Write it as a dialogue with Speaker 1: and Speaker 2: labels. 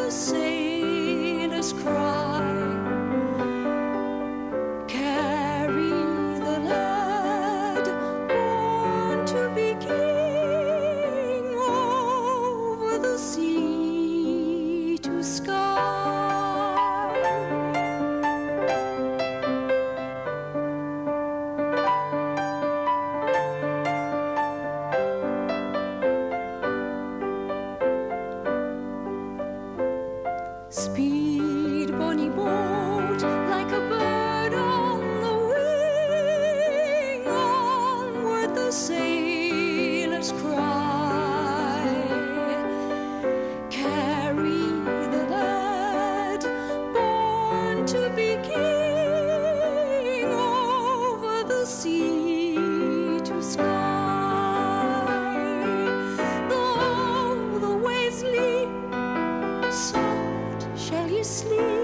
Speaker 1: the sailors cry. Carry the lad born to be king over the sea to sky. Speed, bonny boat, like a bird on the wing, onward the sailors cry. Carry the lad born to be king over the sea to sky. Though the waves leap, soft shall you sleep.